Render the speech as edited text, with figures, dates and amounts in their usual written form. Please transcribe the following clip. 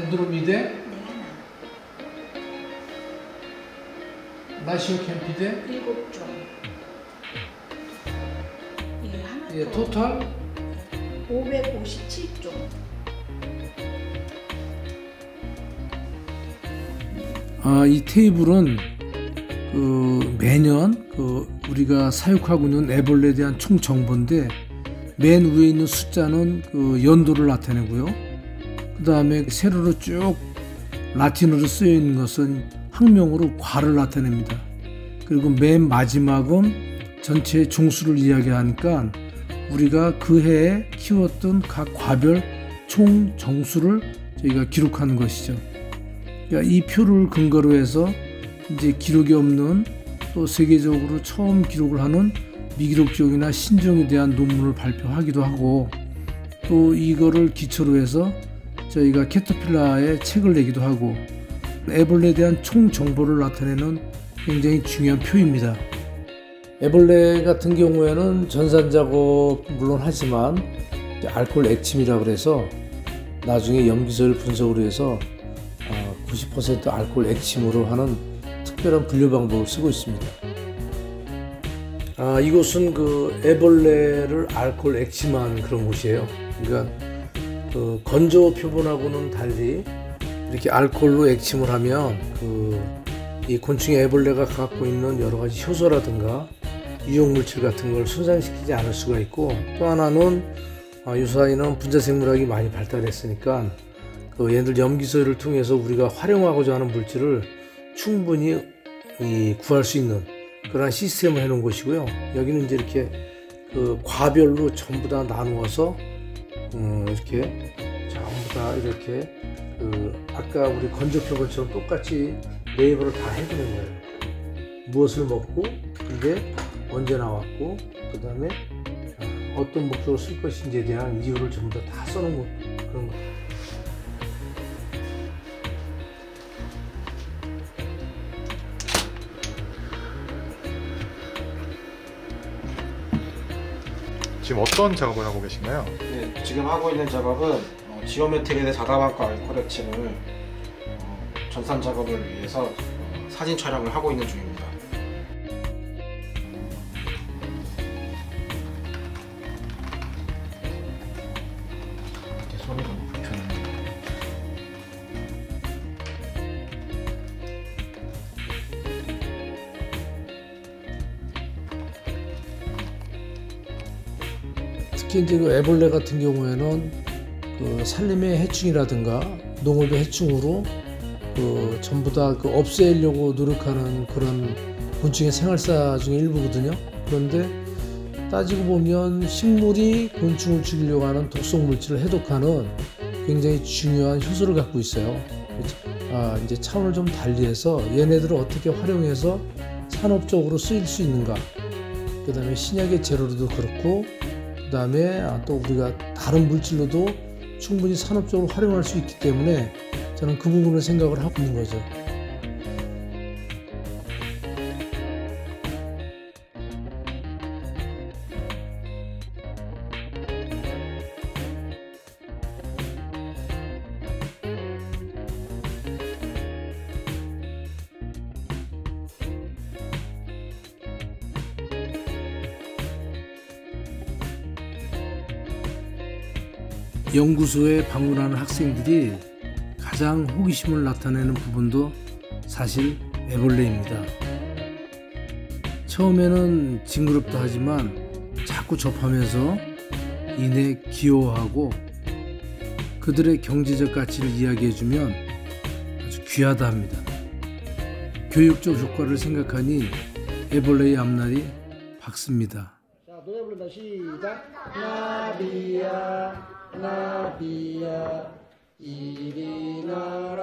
안드로미데, 나시오 캠피데 7종. 예, 하나 예, 토탈 557종. 이 테이블은 매년 우리가 사육하고 있는 애벌레에 대한 총 정보인데 맨 위에 있는 숫자는 연도를 나타내고요. 그 다음에 세로로 쭉 라틴어로 쓰여 있는 것은 학명으로 과를 나타냅니다. 그리고 맨 마지막은 전체의 종수를 이야기하니까 우리가 그 해에 키웠던 각 과별 총 정수를 저희가 기록하는 것이죠. 그러니까 이 표를 근거로 해서 이제 기록이 없는 또 세계적으로 처음 기록을 하는 미기록종이나 신종에 대한 논문을 발표하기도 하고 또 이거를 기초로 해서 저희가 캐터필라의 책을 내기도 하고 애벌레에 대한 총 정보를 나타내는 굉장히 중요한 표입니다. 애벌레 같은 경우에는 전산 작업 물론 하지만 알코올 액침이라고 그래서 나중에 염기소를 분석을 해서 90% 알코올 액침으로 하는 특별한 분류 방법을 쓰고 있습니다. 이곳은 애벌레를 알코올 액침한 그런 곳이에요. 그러니까 건조 표본하고는 달리 이렇게 알코올로 액침을 하면 이 곤충의 애벌레가 갖고 있는 여러 가지 효소라든가 유용물질 같은 걸 손상시키지 않을 수가 있고 또 하나는 유사인은 분자생물학이 많이 발달했으니까 얘들 염기소를 통해서 우리가 활용하고자 하는 물질을 충분히 구할 수 있는 그런 시스템을 해놓은 곳이고요. 여기는 이제 이렇게 과별로 전부 다 나누어서 이렇게 전부 다 이렇게 아까 우리 건조표본처럼 똑같이 레이블을 다 해두는 거예요. 무엇을 먹고 이게 언제 나왔고 그 다음에 어떤 목적으로 쓸 것인지에 대한 이유를 전부 다 써놓은 그런 거. 지금 어떤 작업을 하고 계신가요? 네, 지금 하고 있는 작업은 지오메트리드 자다방과 알코올 액침을 전산 작업을 위해서 사진 촬영을 하고 있는 중입니다. 손이 너무 불편해요. 특히 이제 애벌레 같은 경우에는 산림의 해충이라든가 농업의 해충으로 전부 다 없애려고 노력하는 그런 곤충의 생활사 중에 일부거든요. 그런데 따지고 보면 식물이 곤충을 죽이려고 하는 독성 물질을 해독하는 굉장히 중요한 효소를 갖고 있어요. 이제 차원을 좀 달리해서 얘네들을 어떻게 활용해서 산업적으로 쓰일 수 있는가. 그 다음에 신약의 재료로도 그렇고 그 다음에 또 우리가 다른 물질로도 충분히 산업적으로 활용할 수 있기 때문에 저는 그 부분을 생각을 하고 있는 거죠. 연구소에 방문하는 학생들이 가장 호기심을 나타내는 부분도 사실 애벌레입니다. 처음에는 징그럽다 하지만 자꾸 접하면서 이내 귀여워하고 그들의 경제적 가치를 이야기해주면 아주 귀하다 합니다. 교육적 효과를 생각하니 애벌레의 앞날이 밝습니다. 자, 노래 부른다. 시작. 나비야 나비야 이리 나